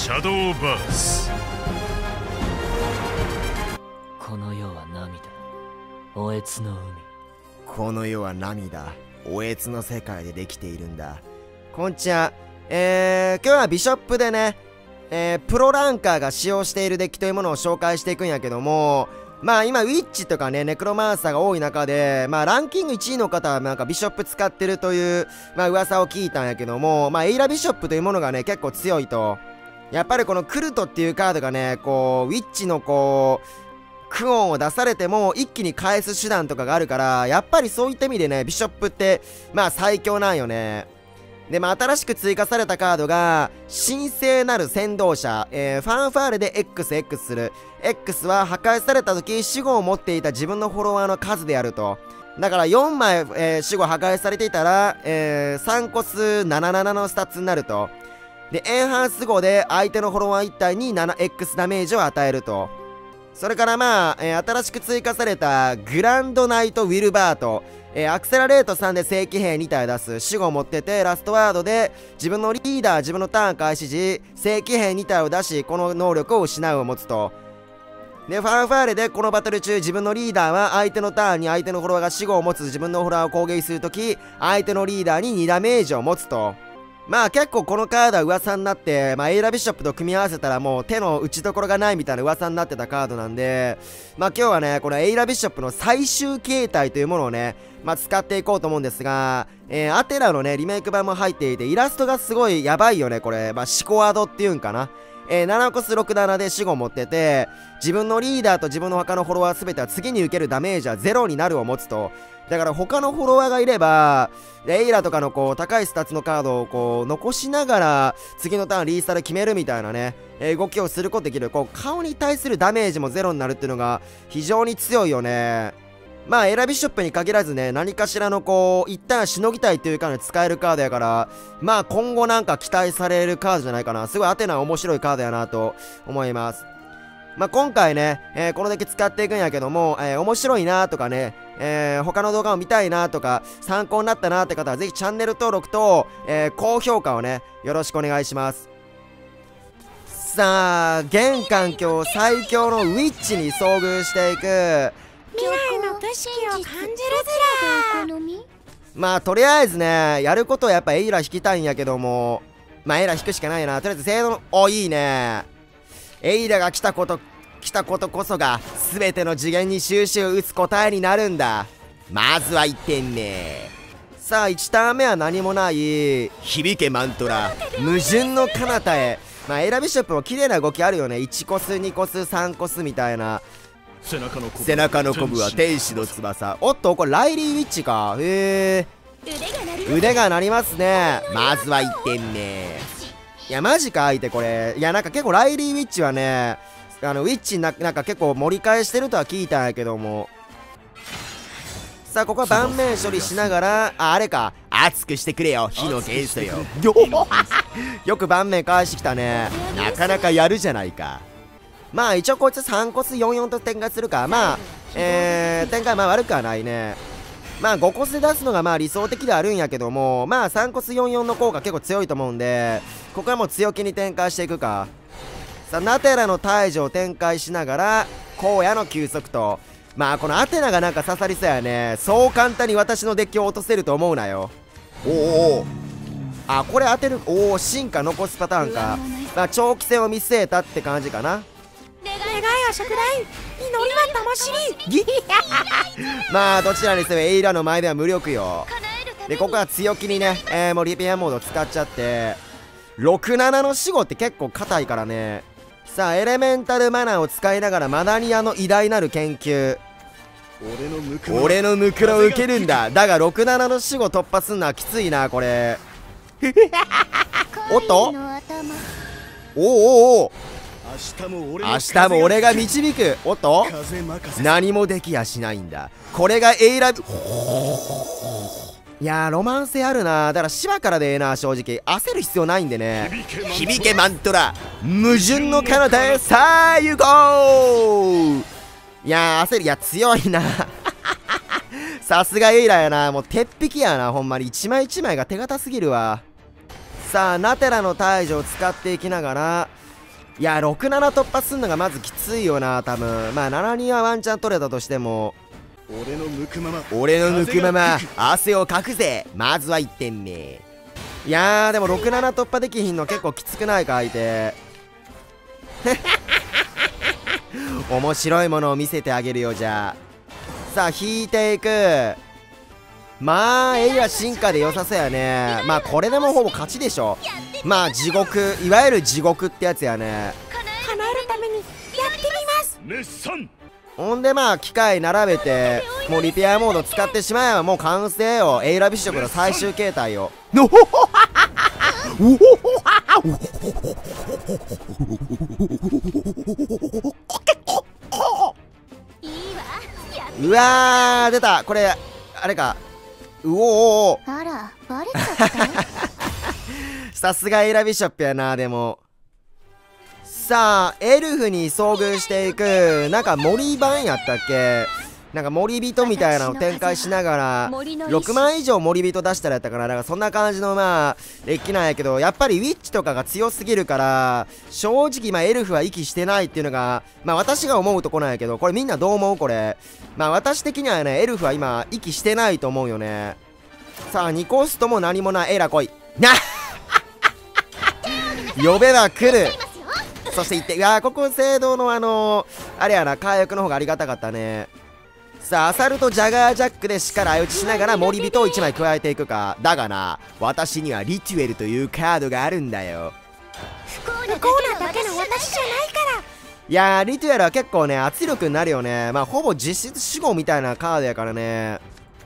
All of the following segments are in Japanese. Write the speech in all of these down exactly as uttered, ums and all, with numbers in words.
シャドウバース。 この世は涙、おえつの海。 この世は涙、おえつの世界でできているんだ。こんちは。えー、今日はビショップでね、えー、プロランカーが使用しているデッキというものを紹介していくんやけども、まあ今ウィッチとかねネクロマンサーが多い中で、まあランキングいちいの方はなんかビショップ使ってるというまあ噂を聞いたんやけども、まあエイラビショップというものがね結構強いと。やっぱりこのクルトっていうカードがねこうウィッチのこうクオンを出されても一気に返す手段とかがあるから、やっぱりそういった意味でねビショップってまあ最強なんよね。で、まあ、新しく追加されたカードが、神聖なる先導者、えー、ファンファーレで エックスエックス する。X は破壊された時、死後を持っていた自分のフォロワーの数であると。だからよんまい、えー、死後破壊されていたら、えー、さんコスななななのスタッツになると。で、エンハンス後で相手のフォロワーいち体に ななエックス ダメージを与えると。それからまあ、えー、新しく追加されたグランドナイト・ウィルバート。えー、アクセラレートさんで正規兵に体出す。死後を持ってて、ラストワードで自分のリーダー、自分のターン開始時、正規兵に体を出し、この能力を失うを持つと。で、ファンファーレでこのバトル中、自分のリーダーは相手のターンに相手のフォロワーが死後を持つ自分のフォロワーを攻撃するとき、相手のリーダーににダメージを持つと。まあ結構このカードは噂になって、まあエイラビショップと組み合わせたらもう手の打ちどころがないみたいな噂になってたカードなんで、まあ今日はね、このエイラビショップの最終形態というものをね、まあ使っていこうと思うんですが、えー、アテナのね、リメイク版も入っていて、イラストがすごいやばいよね、これ。まあシコアドっていうんかな。えー、ななコスろくななで死後持ってて、自分のリーダーと自分の他のフォロワー全ては次に受けるダメージはゼロになるを持つと。だから他のフォロワーがいれば、エイラとかのこう高いスタッツのカードをこう残しながら次のターンリーサル決めるみたいなね、えー、動きをすることできる。こう顔に対するダメージもゼロになるっていうのが非常に強いよね。まあエイラビショップに限らずね、何かしらのこう一旦しのぎたいというかで使えるカードやから、まあ今後なんか期待されるカードじゃないかな。すごいアテナ面白いカードやなと思います。まあ今回ね、えー、このデッキ使っていくんやけども、えー、面白いなとかね、えー、他の動画を見たいなとか参考になったなって方はぜひチャンネル登録と、えー、高評価をねよろしくお願いします。さあ現環境最強のウィッチに遭遇していく。 未来の景色を感じるずら。 まあとりあえずねやることはやっぱエイラ引きたいんやけども、まあエイラ引くしかないな。とりあえず性能のおいいね。エイラが来たこと来たことこそが全ての次元に収集を打つ答えになるんだ。まずはいってんめ。さあいちターン目は何もない。響けマントラ矛盾の彼方へ。まあエイラビショップも綺麗な動きあるよね。いちコスにコスさんコスみたいな。 背中のコブ背中のコブは天使の翼。おっとこれライリーウィッチか。へえ腕が鳴りますね。まずはいってんめ。いやマジか相手これ。いやなんか結構ライリーウィッチはねあのウィッチななんか結構盛り返してるとは聞いたんやけども。さあここは盤面処理しながら、ああれか熱くしてくれよ火の元素よ。よく盤面返してきたね。なかなかやるじゃないか。まあ一応こいつさんコスよんよんと展開するか。まあえー、展開まあ悪くはないね。まあごコスで出すのがまあ理想的ではあるんやけども、まあさんコスよんよんの効果結構強いと思うんで、ここはもう強気に展開していくか。さあナテラの退場を展開しながら荒野の休息と。まあこのアテナがなんか刺さりそうやね。そう簡単に私のデッキを落とせると思うなよ。おおあこれ当てる。おお進化残すパターンか。まあ長期戦を見据えたって感じかな。 願いは釈大、祈りは魂。 ギまあどちらにせよエイラの前では無力よ。でここは強気にね、えー、もうリペアモード使っちゃってろくななの死後って結構硬いからね。さあエレメンタルマナーを使いながらマダニアの偉大なる研究。俺のムクロを受けるんだ。だがろくななの死後突破すんのはきついなこれ。おっとおおおお明日も俺が導く。おっと何もできやしないんだ。これがエイラ。いやーロマン性あるな。だから芝からでええな。正直焦る必要ないんでね。響けマントラ矛盾の彼方へさあ行こう。いやー焦る。いや強いなさすがエイラやな。もう鉄壁やなほんまに。一枚一枚が手堅すぎるわ。さあナテラの退場を使っていきながらいやろくなな突破すんのがまずきついよな多分。まあななにはワンチャン取れたとしても、 俺の向くまま俺の抜くまま汗をかくぜ。まずはいってんめ。いやーでもろくなな突破できひんの結構きつくないか相手。面白いものを見せてあげるよ。じゃあさあ引いていく。まあエイラ進化で良さそうやね。まあこれでもほぼ勝ちでしょ。まあ地獄、いわゆる地獄ってやつやね。 叶えるためにやってみます。 熱賛。 ほんでまあ機械並べてもうリペアモード使ってしまえばもう完成よ。エイラビショップの最終形態よ。のほほはははうほほははうわー出た。これあれか。うおおあら、バレちゃったさすがエイラビショップやな。でもさあエルフに遭遇していく。なんか森版やったっけ。なんか森人みたいなのを展開しながらろくまん以上森人出したらやったかな。なんかそんな感じのまあデッキなんやけど、やっぱりウィッチとかが強すぎるから正直まあエルフは息してないっていうのがまあ私が思うとこなんやけど、これみんなどう思うこれ。まあ私的にはねエルフは今息してないと思うよね。さあにコストも何もない。エラ来いな呼べば来る。そしていって、いやーここ聖堂のあのー、あれやな火薬の方がありがたかったね。さあアサルトジャガージャックでしっかり相打ちしながら森人をいちまい加えていくか。だがな私にはリチュエルというカードがあるんだよ。 不幸なだけの私じゃないから。 いやーリチュエルは結構ね圧力になるよね。まあほぼ実質守護みたいなカードやからね。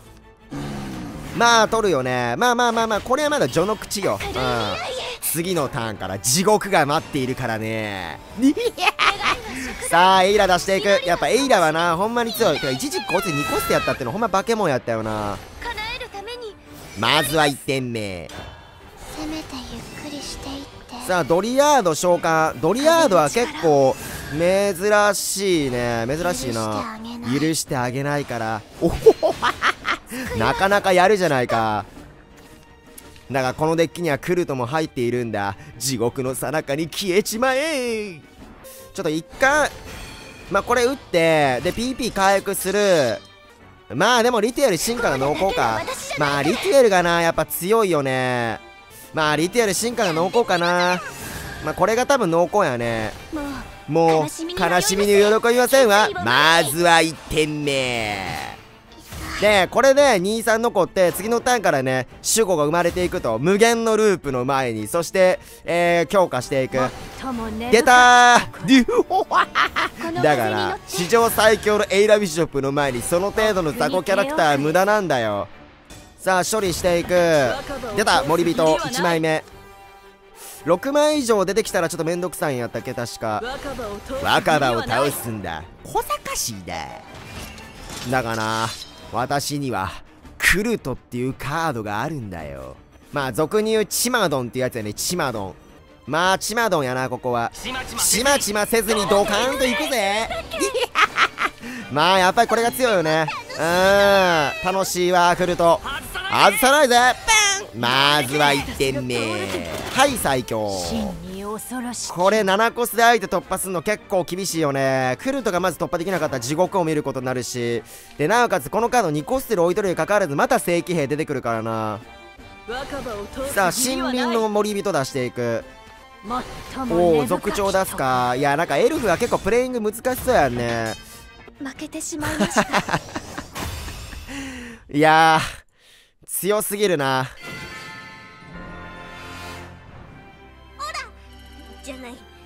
まあ取るよね。まあまあまあまあこれはまだ序の口よ。うん次のターンから地獄が待っているからね。さあエイラ出していく。やっぱエイラはなほんまに強い。てか一時期こいつにコストやったってのほんま化け物やったよな。 叶えるためにまずはいってんめ。 せめてゆっくりしていって。 さあドリアード召喚。ドリアードは結構珍しいね。珍しいな。許してあげないから。おほほなかなかやるじゃないか。だがこのデッキにはクルトも入っているんだ。地獄の最中に消えちまえ。ちょっと一回まあこれ打ってで ピーピー 回復する。まあでもリテュエル進化が濃厚か。まあリテュエルがなやっぱ強いよね。まあリテュエル進化が濃厚かな。まあこれが多分濃厚やね。もう悲しみに喜びませんわ。まずはいってんめでこれでにさん残って次のターンからね守護が生まれていくと。無限のループの前にそして、えー、強化していく。出たーだから史上最強のエイラビショップの前にその程度の雑魚キャラクターは無駄なんだよ。さあ処理していく。出た森人いちまいめ。ろくまい以上出てきたらちょっとめんどくさいんやったっけ確か。若葉を倒すんだ。小賢しいだ。だがな私にはクルトっていうカードがあるんだよ。まあ俗に言うチマドンっていうやつやね。チマドン。まあチマドンやなここは。ちまちませずにドカーンといくぜまあやっぱりこれが強いよね。うーん楽しいわクルト。外さないぜ。まずはいってんめ。はい最強。これななコスで相手突破するの結構厳しいよね。クルトがまず突破できなかったら地獄を見ることになるし、でなおかつこのカードにコステル置いとるにかかわらずまた正規兵出てくるからな。さあ森林の森人出していく。おお族長出すか。いやなんかエルフは結構プレイング難しそうやんね。 負けてしまいましたいやー強すぎるな。 じゃない